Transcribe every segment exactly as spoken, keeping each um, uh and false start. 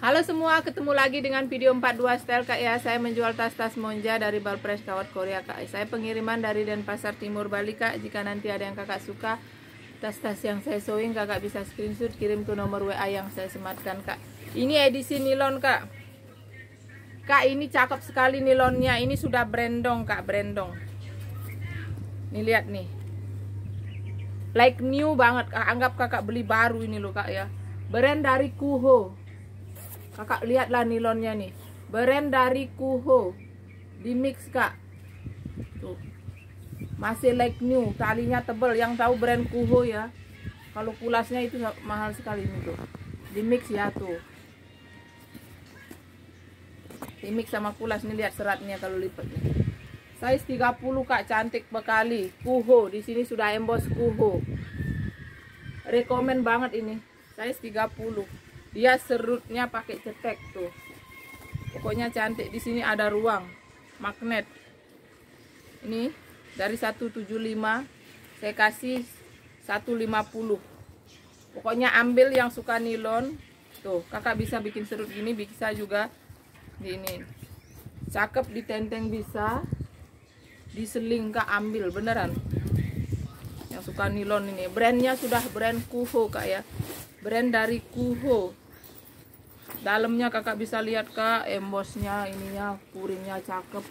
Halo semua, ketemu lagi dengan video empat puluh dua style kak ya. Saya menjual tas-tas Monja dari Balpres Kawat Korea kak. Saya pengiriman dari Denpasar Timur Bali kak. Jika nanti ada yang kakak suka tas-tas yang saya sewing, kakak bisa screenshot kirim ke nomor W A yang saya sematkan kak. Ini edisi nilon kak. Kak ini cakep sekali nilonnya. Ini sudah brandong kak, brandong. Nih lihat nih, like new banget. Anggap kakak beli baru ini loh kak ya. Brand dari Kuho. Kakak lihatlah nilonnya nih, brand dari Kuho, di mix kak, tuh masih like new, talinya tebel. Yang tahu brand Kuho ya, kalau kulasnya itu mahal sekali ini tuh, di mix ya tuh, di mix sama kulas nih. Lihat seratnya kalau lipat nih. Size tiga puluh kak, cantik sekali. Kuho, di sini sudah emboss Kuho. Rekomen banget ini, size tiga puluh. Dia serutnya pakai cetek tuh. Pokoknya cantik. Di sini ada ruang magnet. Ini dari seratus tujuh puluh lima saya kasih seratus lima puluh. Pokoknya ambil yang suka nilon. Tuh, kakak bisa bikin serut gini, bisa juga di ini. Cakep, ditenteng bisa. Diseling kak, ambil beneran. Yang suka nilon ini. Brandnya sudah brand Kuho kak ya. Brand dari Kuho. Dalamnya kakak bisa lihat kak, embossnya, ininya, puringnya cakep.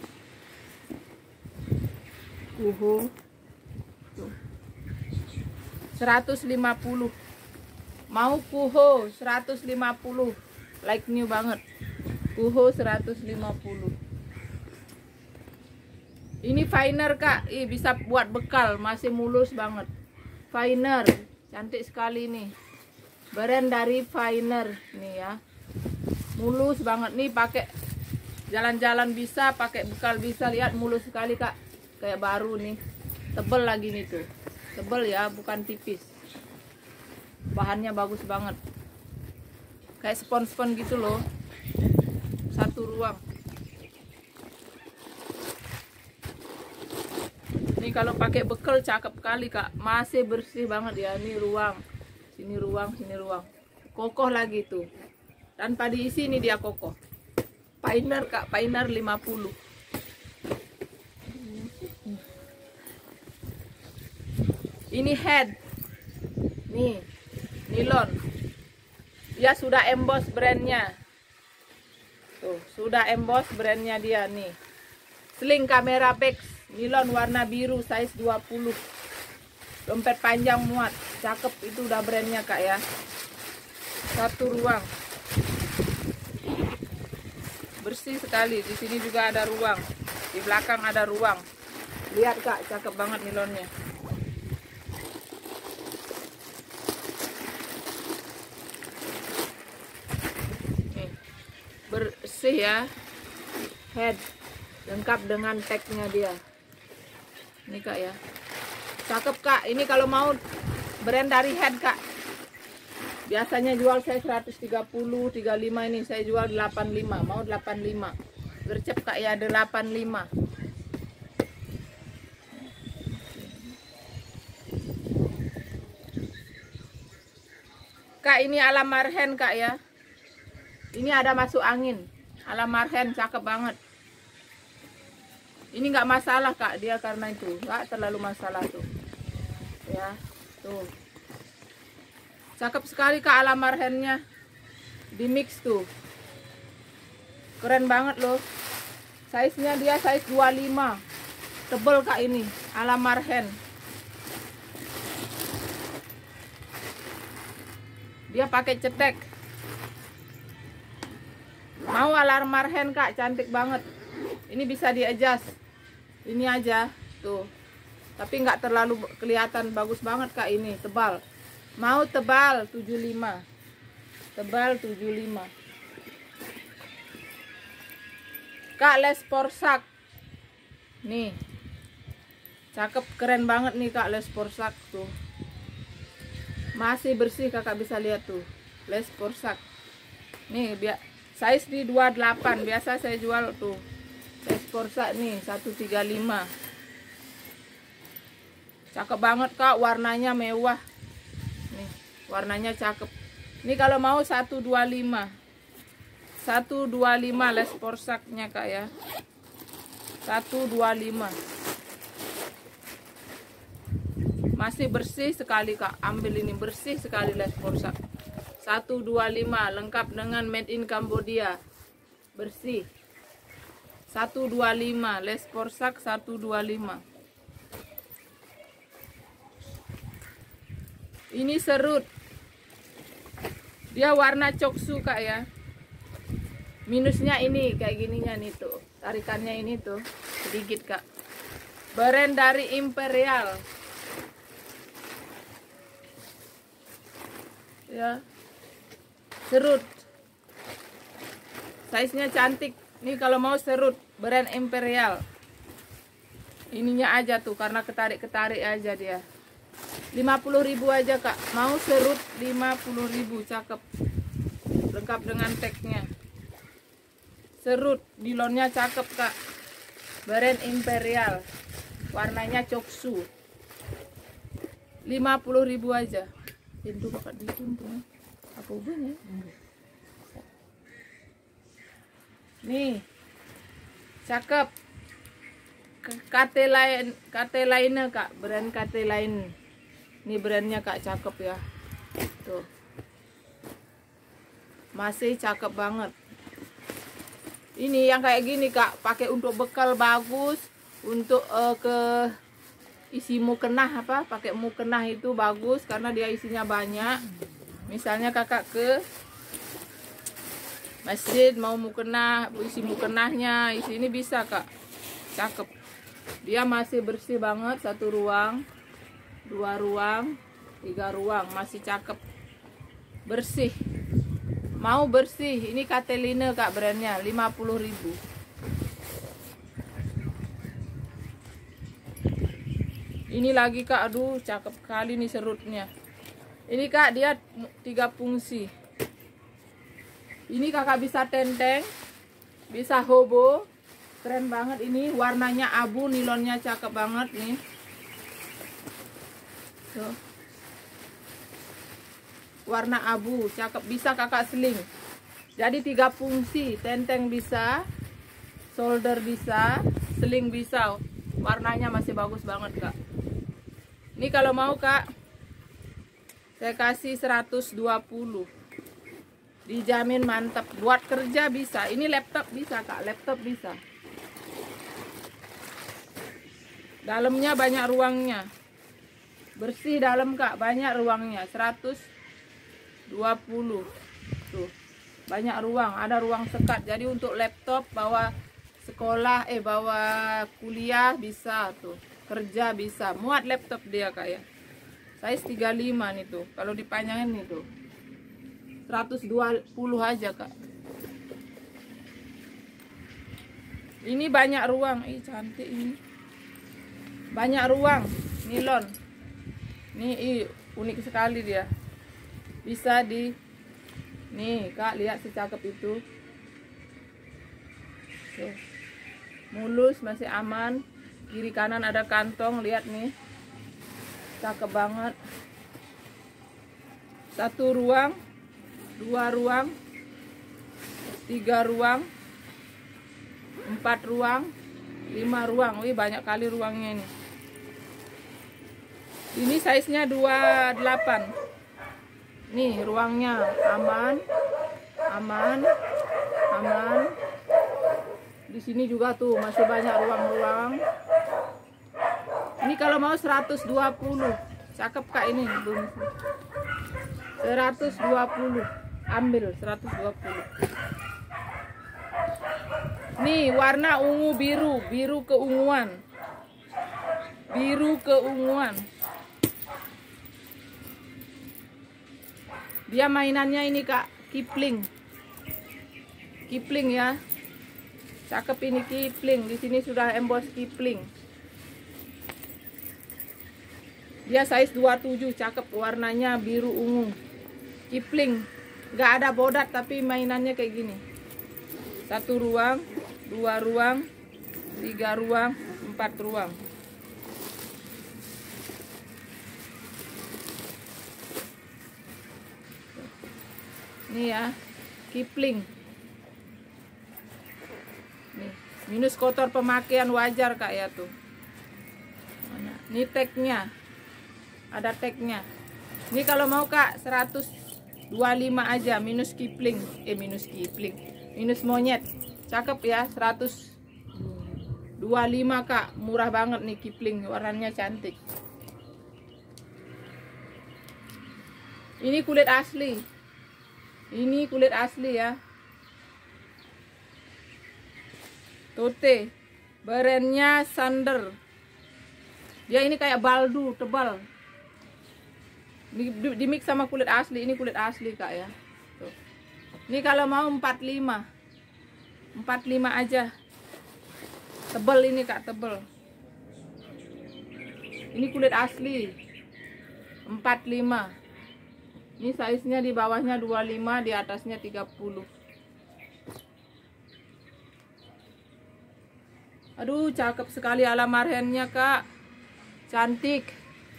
Kuho tuh. seratus lima puluh. Mau Kuho seratus lima puluh, like new banget. Kuho seratus lima puluh. Ini finer kak, ih bisa buat bekal, masih mulus banget. Finer, cantik sekali nih. Brand dari Finer nih ya. Mulus banget nih, pakai jalan-jalan bisa, pakai bekal bisa. Lihat mulus sekali kak, kayak baru nih. Tebel lagi nih tuh, tebel ya, bukan tipis. Bahannya bagus banget, kayak spons-spons gitu loh. Satu ruang. Ini kalau pakai bekal cakep kali kak, masih bersih banget ya. Ini ruang, sini ruang, sini ruang, kokoh lagi tuh. Tanpa diisi ini dia kokoh. Finer kak, Finer lima puluh. Ini head. Nih, nilon. Dia sudah emboss brandnya. Tuh, sudah emboss brandnya dia nih. Sling kamera Bex, nilon warna biru, size dua puluh. Dompet panjang muat, cakep, itu udah brandnya kak ya. Satu ruang. Bersih sekali. Di sini juga ada ruang, di belakang ada ruang. Lihat kak, cakep banget nilonnya. Nih, bersih ya. Head lengkap dengan tagnya dia. Ini kak ya, cakep kak. Ini kalau mau brand dari Head kak. Biasanya jual saya seratus tiga puluh, tiga puluh lima, ini saya jual delapan puluh lima. Mau delapan puluh lima. Gercep kak ya, delapan puluh lima. Kak ini ala marhen kak ya. Ini ada masuk angin. Ala marhen cakep banget. Ini nggak masalah kak dia, karena itu nggak terlalu masalah tuh. Ya, tuh. Cakep sekali kak ala marhennya. Di mix tuh. Keren banget loh. Size-nya dia size dua puluh lima. Tebel kak ini. Ala marhen. Dia pakai cetek. Mau ala marhen kak, cantik banget. Ini bisa di-adjust. Ini aja tuh. Tapi nggak terlalu kelihatan, bagus banget kak ini, tebal. Mau tebal tujuh puluh lima. Tebal tujuh puluh lima. Kak les porsak. Nih. Cakep, keren banget nih kak les porsak tuh. Masih bersih, kakak bisa lihat tuh. Les porsak. Nih, biar size di dua puluh delapan. Biasa saya jual tuh. Les porsak nih seratus tiga puluh lima. Cakep banget kak, warnanya mewah. Nih, warnanya cakep. Ini kalau mau seratus dua puluh lima. seratus dua puluh lima les porsaknya Kak ya. seratus dua puluh lima. Masih bersih sekali Kak. Ambil ini, bersih sekali les porsak. seratus dua puluh lima lengkap dengan made in Cambodia. Bersih. seratus dua puluh lima les porsak seratus dua puluh lima. Ini serut. Dia warna coksu Kak ya. Minusnya ini kayak gininya nih tuh. Tarikannya ini tuh sedikit Kak. Brand dari Imperial. Ya. Serut. Size-nya cantik. Nih kalau mau serut brand Imperial. Ininya aja tuh karena ketarik-ketarik aja dia. lima puluh ribu aja Kak. Mau serut lima puluh ribu, cakep. Lengkap dengan tagnya. Serut, nilonnya cakep Kak. Brand Imperial. Warnanya coksu. lima puluh ribu aja. Pintu Bapak dituntun. Apa hubungannya? Nih. Cakep. K T lain, K T lainnya Kak, brand K T lain. Ini brandnya Kak, cakep ya. Tuh. Masih cakep banget. Ini yang kayak gini Kak, pakai untuk bekal bagus, untuk uh, ke isi mukenah apa, pakai mukenah itu bagus karena dia isinya banyak. Misalnya Kakak ke masjid mau mukenah, isi mukenahnya, isi ini bisa Kak. Cakep. Dia masih bersih banget, satu ruang, dua ruang, tiga ruang, masih cakep. Bersih. Mau bersih, ini Kateline Kak brandnya, lima puluh ribu. Ini lagi Kak, aduh cakep kali nih serutnya. Ini Kak, dia tiga fungsi. Ini Kakak bisa tenteng, bisa hobo, keren banget ini. Warnanya abu, nilonnya cakep banget nih. Tuh. Warna abu, cakep, bisa Kakak sling. Jadi tiga fungsi, tenteng bisa, solder bisa, sling bisa. Warnanya masih bagus banget Kak. Ini kalau mau Kak, saya kasih seratus dua puluh. Dijamin mantap. Buat kerja bisa. Ini laptop bisa Kak, laptop bisa. Dalamnya banyak ruangnya. Bersih dalam Kak, banyak ruangnya. seratus dua puluh. Tuh. Banyak ruang, ada ruang sekat. Jadi untuk laptop bawa sekolah eh bawa kuliah bisa tuh. Kerja bisa. Muat laptop dia Kak ya. Size tiga puluh lima nih tuh. Kalau dipanjangin nih tuh. seratus dua puluh aja Kak. Ini banyak ruang. Ih cantik ini. Banyak ruang. Nilon. Nih ih, unik sekali dia. Bisa di nih Kak, lihat secakep itu. Tuh. Mulus, masih aman. Kiri kanan ada kantong, lihat nih. Cakep banget. Satu ruang, dua ruang, tiga ruang, empat ruang, lima ruang. Wih, banyak kali ruangnya ini. Ini size-nya dua puluh delapan. Nih ruangnya aman, aman, aman. Di sini juga tuh masih banyak ruang-ruang. Ini kalau mau seratus dua puluh, cakep Kak ini. seratus dua puluh, ambil seratus dua puluh. Nih warna ungu biru, biru keunguan, biru keunguan. Dia mainannya ini Kak, Kipling. Kipling ya. Cakep ini Kipling. Di sini sudah emboss Kipling. Dia size dua puluh tujuh, cakep, warnanya biru ungu. Kipling. Gak ada bodat tapi mainannya kayak gini. Satu ruang, dua ruang, tiga ruang, empat ruang. Ini ya, Kipling. Nih, minus kotor pemakaian wajar kak ya tuh. Mana? Ini tagnya, ada tagnya. Ini kalau mau kak seratus dua puluh lima aja, minus kipling, eh minus kipling, minus monyet, cakep ya, seratus dua puluh lima kak, murah banget nih kipling, warnanya cantik. Ini kulit asli, ini kulit asli ya. Tote, brandnya Sander. Dia ini kayak baldu, tebal. Di, di, di mix sama kulit asli, ini kulit asli kak ya. Tuh. Ini kalau mau empat puluh lima, empat puluh lima aja. Tebel ini kak, tebel. Ini kulit asli, empat puluh lima. Ini size-nya di bawahnya dua puluh lima, di atasnya tiga puluh. Aduh, cakep sekali ala marhennya kak, cantik.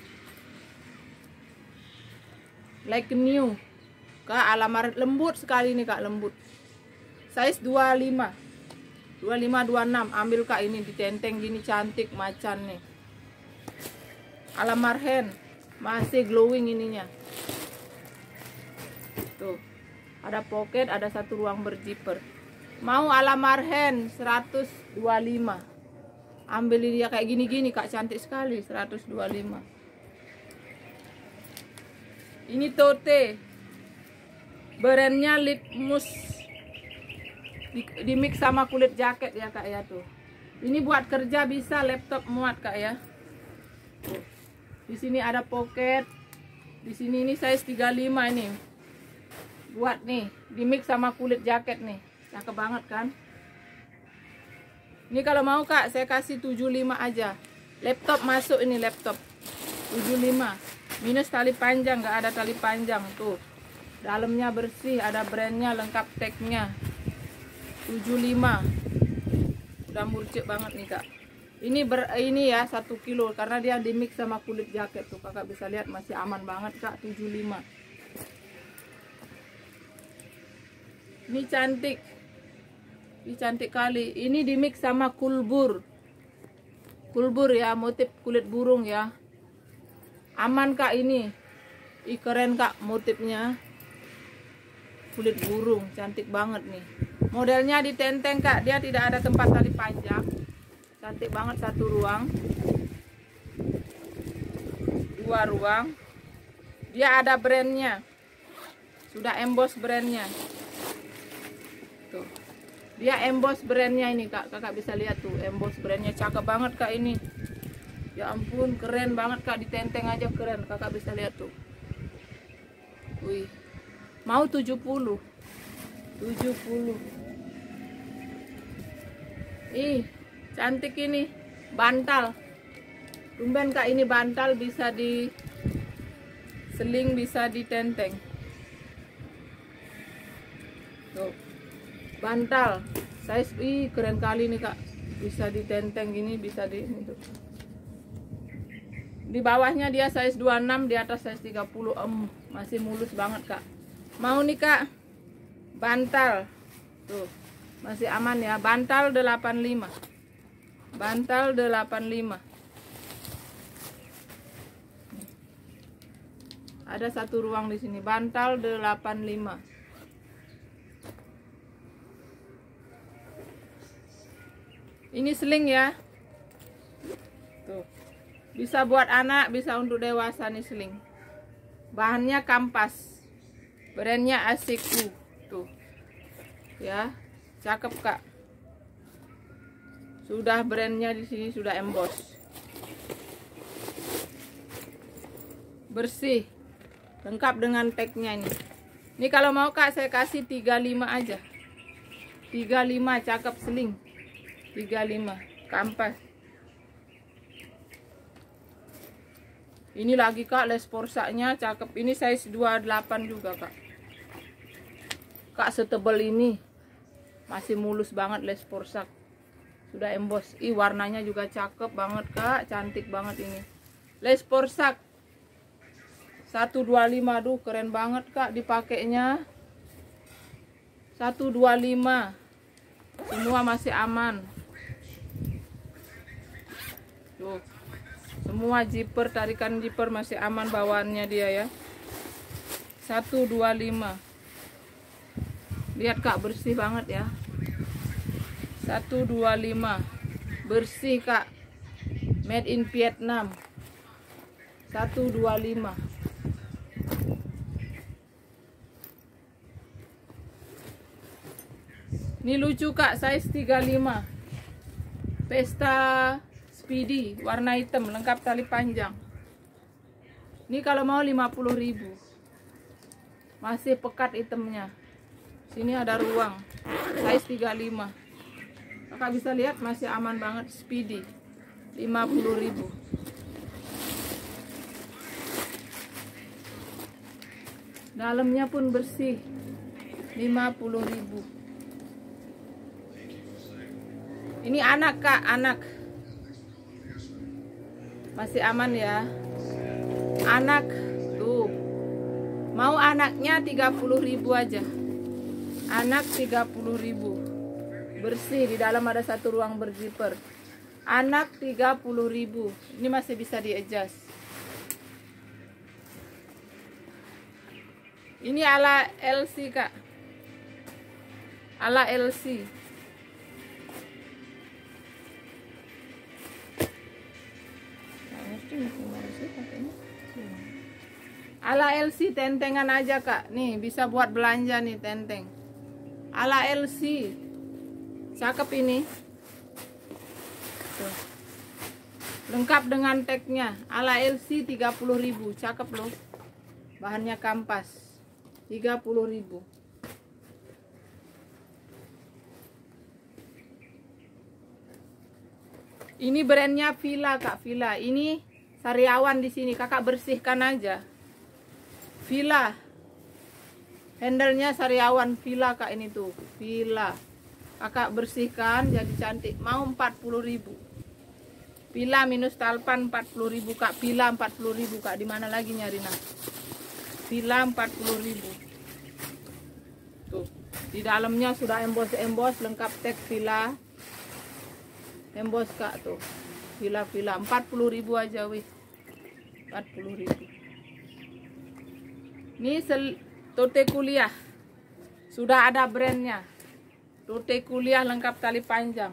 Like new kak, alamar lembut sekali nih kak, lembut. Size dua puluh lima, dua puluh lima dua puluh enam. Ambil kak, ini ditenteng gini cantik macan nih. Alamar hand masih glowing ininya. Tuh, ada pocket, ada satu ruang berzipper. Mau alamar hand seratus dua puluh lima. Ambil dia kayak gini-gini kak, cantik sekali, seratus dua puluh lima. Ini tote, brandnya Litmus, di, di mix sama kulit jaket ya kak ya tuh. Ini buat kerja bisa, laptop muat kak ya. Tuh. Di sini ada pocket, di sini ini size tiga puluh lima ini. Buat nih, di mix sama kulit jaket nih, cakep banget kan? Ini kalau mau kak, saya kasih tujuh puluh lima aja. Laptop masuk ini, laptop tujuh puluh lima. Minus tali panjang, nggak ada tali panjang tuh. Dalamnya bersih, ada brandnya, lengkap tagnya. tujuh puluh lima. Udah murcik banget nih kak. Ini ber, ini ya satu kilo karena dia di mix sama kulit jaket tuh. Kakak bisa lihat masih aman banget kak, tujuh puluh lima. Ini cantik. Ini cantik kali. Ini di mix sama kulbur. Kulbur ya, motif kulit burung ya. Aman kak ini. Ih keren kak motifnya. Kulit burung, cantik banget nih. Modelnya ditenteng kak, dia tidak ada tempat tali panjang. Cantik banget, satu ruang. Dua ruang. Dia ada brandnya. Sudah emboss brandnya. Tuh. Dia emboss brandnya ini kak, kakak bisa lihat tuh. Emboss brandnya, cakep banget kak ini. Ya ampun, keren banget kak, ditenteng aja keren. Kakak bisa lihat tuh. Wih. Mau tujuh puluh. tujuh puluh. Ih, cantik ini. Bantal. Tumben kak, ini bantal bisa di seling, bisa ditenteng. Tuh. Bantal. Size, ih keren kali nih kak. Bisa ditenteng gini, bisa di ini tuh. Di bawahnya dia size dua puluh enam, di atas size tiga puluh. Em, masih mulus banget kak. Mau nih kak, bantal tuh masih aman ya. Bantal delapan puluh lima, bantal delapan puluh lima. Ada satu ruang di sini, bantal delapan puluh lima. Ini sling ya. Tuh. Bisa buat anak, bisa untuk dewasa nih sling. Bahannya kampas. Brandnya Asiku. Tuh. Ya, cakep kak. Sudah brandnya di sini sudah emboss. Bersih. Lengkap dengan tagnya ini. Ini kalau mau kak saya kasih tiga puluh lima aja. tiga puluh lima, cakep sling. tiga puluh lima kampas. Ini lagi kak, les porsaknya cakep. Ini size dua puluh delapan juga kak. Kak setebal ini. Masih mulus banget les porsak. Sudah emboss. Ih warnanya juga cakep banget kak. Cantik banget ini. Les porsak seratus dua puluh lima. Aduh keren banget kak dipakainya. seratus dua puluh lima. Semua masih aman. Tuh. Semua zipper, tarikan zipper masih aman bawaannya dia ya. seratus dua puluh lima. Lihat Kak, bersih banget ya. seratus dua puluh lima. Bersih Kak. Made in Vietnam. seratus dua puluh lima. Ini lucu Kak, size tiga puluh lima. Pesta Speedy, warna hitam, lengkap tali panjang. Ini kalau mau lima puluh ribu. Masih pekat hitamnya. Sini ada ruang. Size tiga puluh lima. Kakak bisa lihat masih aman banget. Speedy lima puluh ribu. Dalamnya pun bersih. lima puluh ribu. Ini anak Kak, anak. Masih aman ya. Anak tuh. Mau anaknya tiga puluh ribu aja. Anak tiga puluh ribu. Bersih, di dalam ada satu ruang berzipper. Anak tiga puluh ribu. Ini masih bisa di adjust. Ini ala L C Kak. Ala L C. Ala L C, tentengan aja Kak. Nih bisa buat belanja nih tenteng. Ala L C. Cakep ini. Tuh. Lengkap dengan tagnya. Ala L C tiga puluh ribu. Cakep loh. Bahannya kampas. tiga puluh ribu. Ini brandnya Villa Kak, Villa. Ini sariawan di sini. Kakak bersihkan aja. Villa. Handle-nya sariawan Villa Kak, ini tuh. Villa. Kakak bersihkan jadi cantik. Mau empat puluh ribu. Villa minus talpan empat puluh ribu Kak. Villa empat puluh ribu Kak. Di mana lagi nyarinya? Villa empat puluh ribu. Tuh. Di dalamnya sudah embos-embos lengkap tag Villa. Embos Kak tuh. Villa-villa empat puluh ribu aja wih. empat puluh ribu. Ini sel tote kuliah. Sudah ada brandnya. Tote kuliah lengkap tali panjang.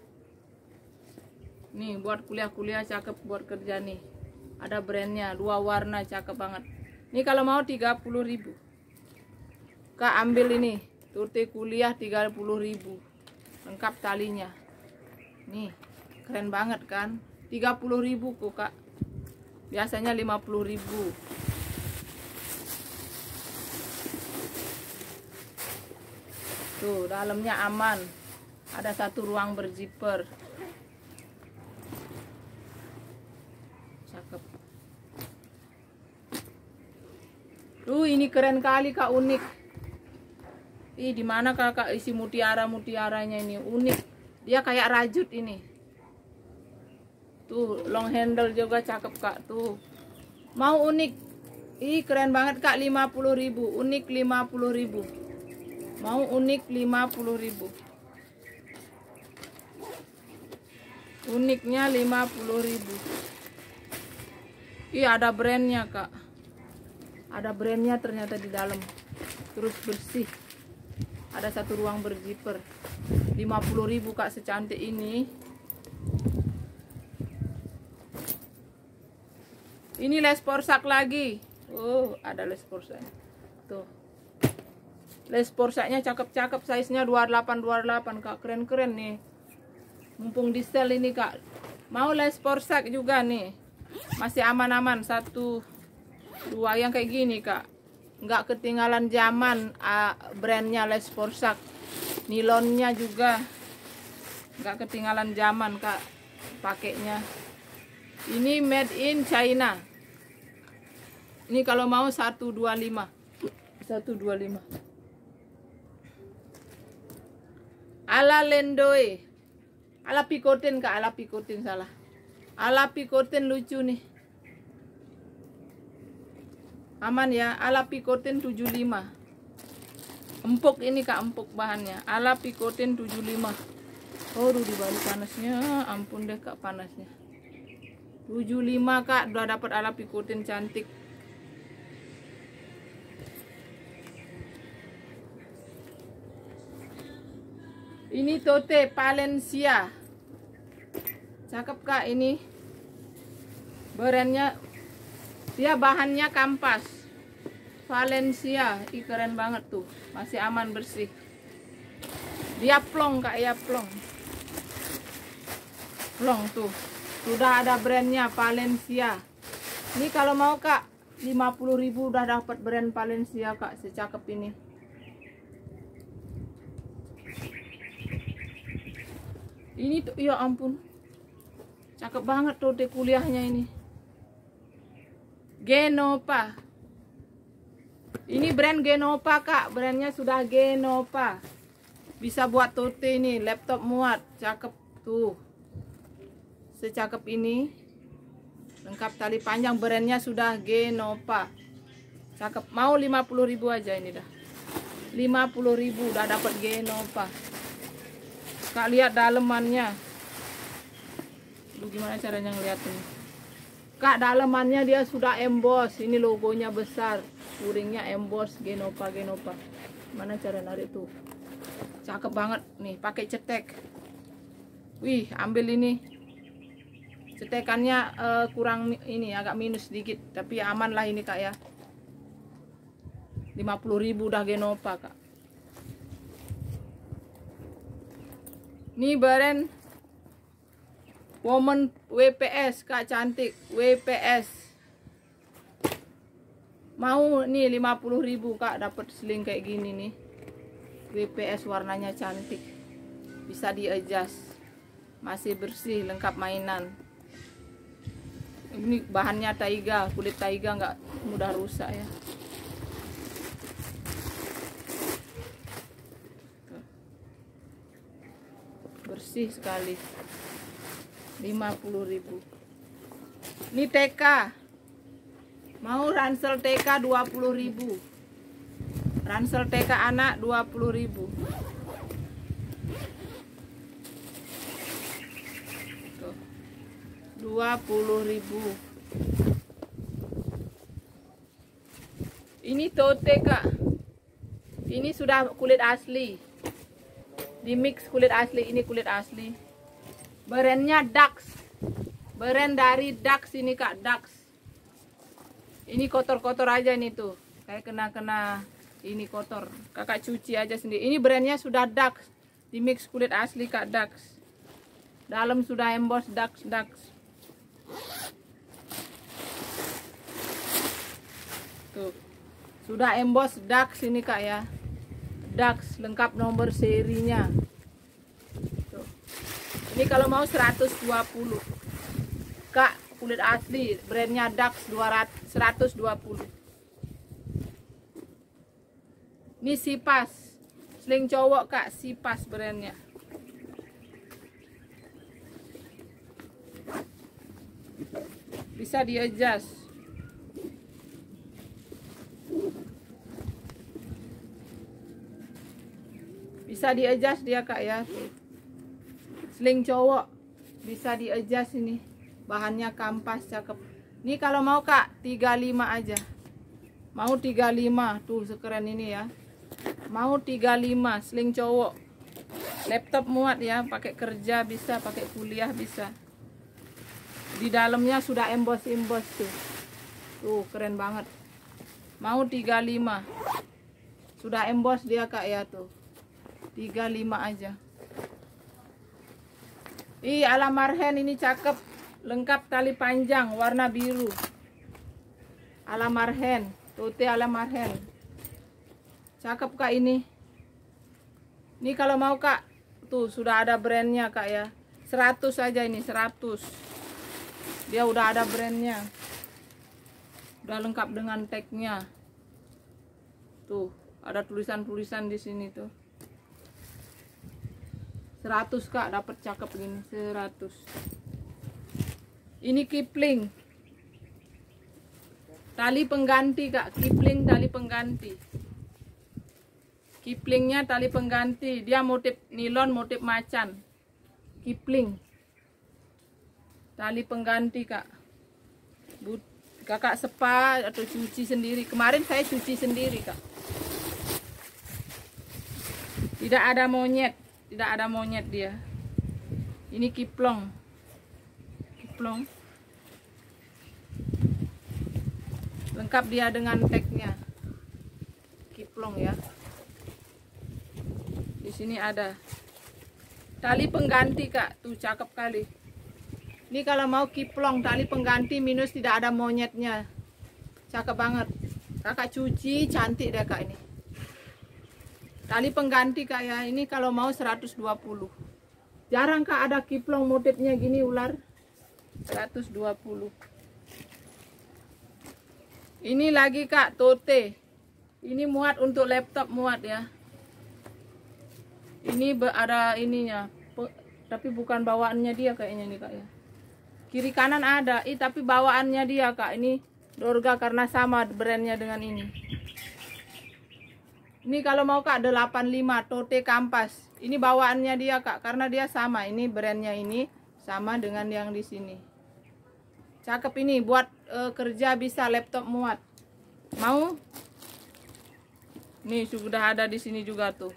Nih buat kuliah-kuliah cakep, buat kerja nih. Ada brandnya, dua warna cakep banget. Ini kalau mau tiga puluh ribu. Kak ambil ini. Tote kuliah tiga puluh ribu. Lengkap talinya. Nih, keren banget kan? tiga puluh ribu kok Kak. Biasanya lima puluh ribu. Tuh, dalamnya aman. Ada satu ruang berzipper. Cakep. Tuh, ini keren kali Kak, unik. Ih, di mana Kakak isi mutiara-mutiaranya ini? Unik. Dia kayak rajut ini. Tuh, long handle juga cakep Kak. Tuh. Mau unik. Ih, keren banget Kak, lima puluh ribu. Unik lima puluh ribu. Mau unik lima puluh ribu. Uniknya lima puluh ribu. Ih, ada brandnya Kak. Ada brandnya ternyata di dalam. Terus bersih. Ada satu ruang berzipper. lima puluh ribu Kak, secantik ini. Ini les porsak lagi. Oh, ada les porsak. Tuh. Les porsaknya cakep-cakep, size-nya dua puluh delapan dua puluh delapan Kak, keren-keren nih. Mumpung di sel ini Kak. Mau les porsak juga nih. Masih aman-aman, satu dua yang kayak gini Kak. Nggak ketinggalan zaman, uh, brandnya les porsak. Nilonnya juga nggak ketinggalan zaman Kak pakainya. Ini made in China. Ini kalau mau seratus dua puluh lima. seratus dua puluh lima. Ala Lendoe. Ala Picotin Kak, ala Picotin salah. Ala Picotin lucu nih. Aman ya, ala Picotin tujuh puluh lima. Empuk ini kak, empuk bahannya. Ala Picotin tujuh puluh lima. Oh di balik panasnya, ampun deh kak panasnya. tujuh puluh lima kak, udah dapat ala Picotin cantik. Ini tote Valencia. Cakep kak ini. Brandnya, dia bahannya kampas. Valencia, ih keren banget tuh. Masih aman, bersih. Dia plong kak ya, plong. Plong tuh. Sudah ada brandnya Valencia. Ini kalau mau kak lima puluh ribu udah dapat brand Valencia kak, secakep ini. Ini tuh ya ampun. Cakep banget tuh deh kuliahnya ini. Genova. Ini brand Genova kak, brandnya sudah Genova. Bisa buat tote ini, laptop muat, cakep tuh. Secakep ini. Lengkap tali panjang, brandnya sudah Genova. Cakep, mau lima puluh ribu aja ini dah. lima puluh ribu udah dapat Genova. Kak lihat dalemannya. Lu gimana caranya ngeliat ini? Kak dalemannya dia sudah emboss, ini logonya besar. Puringnya emboss Genova Genova. Mana cara narik tuh? Cakep banget nih, pakai cetek. Wih, ambil ini. Cetekannya uh, kurang ini, agak minus sedikit, tapi aman lah ini kak ya. lima puluh ribu udah Genova kak. Ini brand Woman W P S kak, cantik. W P S. Mau nih lima puluh ribu kak, dapat sling kayak gini nih. W P S warnanya cantik. Bisa di adjust. Masih bersih, lengkap mainan. Ini bahannya taiga, kulit taiga, nggak mudah rusak ya. Bersih sekali. lima puluh ribu. Ini T K. Mau ransel T K dua puluh ribu. Ransel T K anak dua puluh ribu. Tuh. dua puluh ribu. Ini tote kak. Ini sudah kulit asli. Di mix kulit asli, ini kulit asli. Brandnya Dax. Brand dari Dax ini kak, Dax. Ini kotor-kotor aja nih tuh. Kayak kena-kena ini kotor. Kakak cuci aja sendiri. Ini brandnya sudah Dax. Di mix kulit asli kak, Dax. Dalam sudah emboss Dax, Dax. Tuh. Sudah emboss Dax ini kak ya. Dax lengkap nomor serinya. Tuh. Ini kalau mau seratus dua puluh. Kak, kulit asli, brandnya Dax seratus dua puluh. Ini Sipas. Sling cowok kak, Sipas brandnya. Bisa di adjust. Bisa di adjust dia kak ya. Sling cowok bisa di adjust ini. Bahannya kampas, cakep. Ini kalau mau kak tiga puluh lima aja. Mau tiga puluh lima tuh, sekeren ini ya. Mau tiga puluh lima sling cowok. Laptop muat ya, pakai kerja bisa, pakai kuliah bisa. Di dalamnya sudah emboss-emboss tuh. Tuh keren banget. Mau tiga puluh lima. Sudah emboss dia kak ya tuh. tiga puluh lima aja. Ih, ala Marhen ini cakep. Lengkap tali panjang warna biru. Ala Marhen, tote ala Marhen. Cakep kak ini. Ini kalau mau kak, tuh sudah ada brandnya kak ya. seratus aja ini, seratus. Dia udah ada brandnya. Udah lengkap dengan tagnya. Tuh, ada tulisan-tulisan di sini tuh. seratus kak, dapat cakep gini, seratus. Ini Kipling. Tali pengganti kak, Kipling tali pengganti. Kiplingnya tali pengganti, dia motif nilon, motif macan. Kipling. Tali pengganti, Kak. But, Kakak sepa atau cuci sendiri. Kemarin saya cuci sendiri, Kak. Tidak ada monyet, tidak ada monyet dia. Ini kiplong. Kiplong. Lengkap dia dengan tagnya. Kiplong ya. Di sini ada tali pengganti, Kak. Tuh cakep kali. Ini kalau mau kiplong tali pengganti minus tidak ada monyetnya. Cakep banget. Kakak cuci cantik deh, Kak, ini. Tali pengganti, Kak ya. Ini kalau mau seratus dua puluh. Jarang, Kak, ada kiplong motifnya gini ular. seratus dua puluh. Ini lagi, Kak, tote. Ini muat untuk laptop, muat ya. Ini ada ininya, tapi bukan bawaannya dia kayaknya nih, Kak ya. Kiri kanan ada, ih tapi bawaannya dia, Kak. Ini Dorga karena sama brandnya dengan ini. Ini kalau mau, Kak, delapan puluh lima tote kampas. Ini bawaannya dia, Kak, karena dia sama. Ini brandnya ini sama dengan yang di sini. Cakep ini buat e, kerja bisa, laptop muat. Mau? Nih sudah ada di sini juga tuh.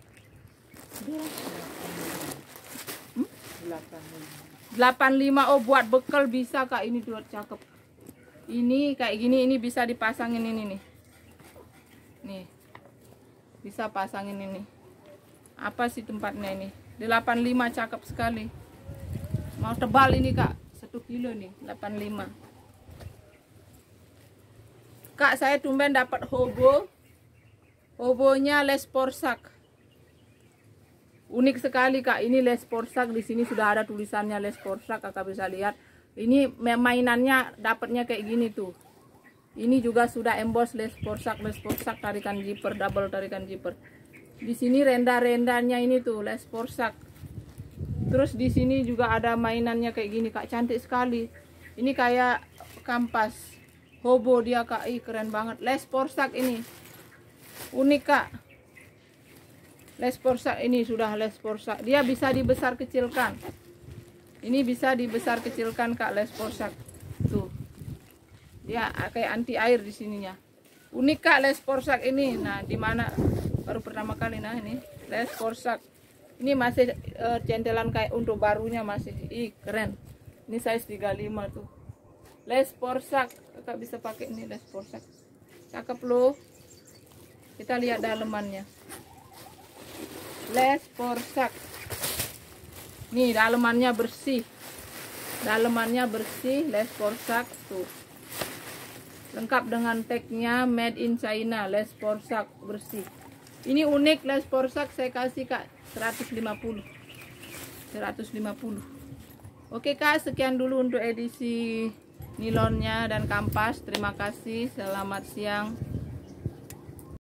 Hmm? delapan puluh lima. Oh, buat bekal bisa, Kak. Ini tuh cakep. Ini kayak gini, ini bisa dipasangin ini nih. Nih. Bisa pasangin ini. Apa sih tempatnya ini? delapan puluh lima, cakep sekali. Mau tebal ini, Kak. satu kilo nih, delapan puluh lima. Kak, saya tumben dapat hobo. Hobonya les porsak. Unik sekali, Kak. Ini les porsak. Di sini sudah ada tulisannya les porsak. Kakak bisa lihat. Ini mainannya dapatnya kayak gini tuh. Ini juga sudah emboss les porsak, les porsak tarikan zipper, double tarikan zipper. Di sini renda-rendanya ini tuh les porsak. Terus di sini juga ada mainannya kayak gini, Kak. Cantik sekali. Ini kayak kampas. Hobo dia, Kak. Ih, keren banget. Les porsak ini. Unik, Kak. Les porsak ini sudah les porsak. Dia bisa dibesar kecilkan. Ini bisa dibesar kecilkan, Kak, les porsak. Tuh. Dia kayak anti air di sininya. Unik, Kak, les porsak ini. Nah, di mana baru pertama kali nah ini les porsak. Ini masih uh, centelan kayak untuk barunya masih. Ih, keren. Ini size tiga puluh lima tuh. Les porsak. Kakak bisa pakai ini les porsak. Cakep loh. Kita lihat dalemannya. Les porsak. Nih dalemannya bersih. Dalemannya bersih, les porsak tuh. Lengkap dengan tagnya made in China, les porsak bersih. Ini unik les porsak, saya kasih, Kak, seratus lima puluh. seratus lima puluh. Oke, Kak, sekian dulu untuk edisi nilonnya dan kampas. Terima kasih. Selamat siang.